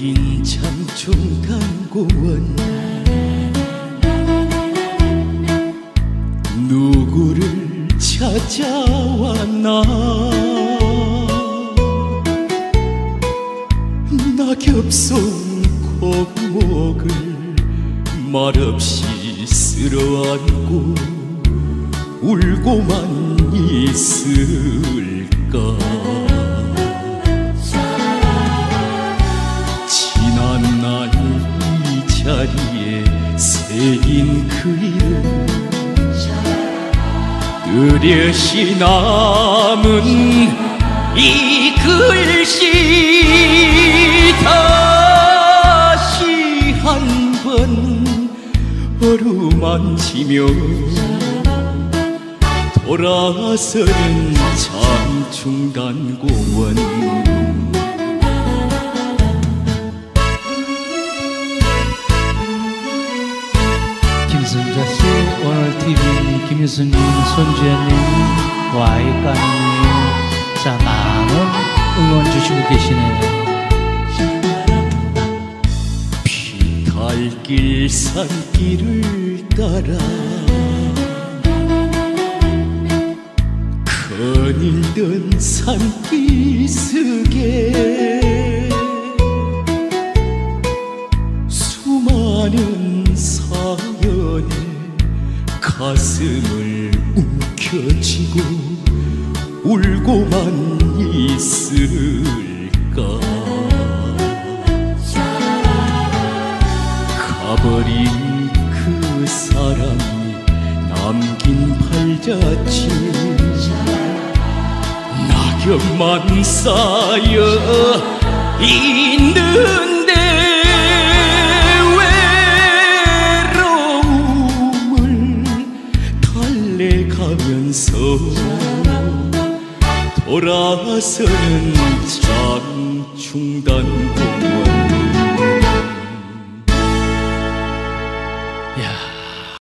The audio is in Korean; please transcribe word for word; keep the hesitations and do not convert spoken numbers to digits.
긴 장충단공원 누구를 찾아왔나 낙엽 속 고목을 말없이 쓸어안고 울고만 있을까. 지난 날 이 자리에 새긴 그 이름 뚜렷이 남은 이 글씨 다시 한 번 어루만지며 돌아서는 장충단공원. 김선자씨, 오늘 티비 김유선님, 손주현님, 와이까님, 자 많은 응원 주시고 계시네요. 피탈길 산길을 따라 거닐던 산기슭에 수많은 사연에 가슴을 움켜쥐고 울고만 있을까. 가버린 그 사람이 남긴 팔자취 낙엽만 쌓여 있는데 외로움을 달래가면서 돌아서는 장충단공원.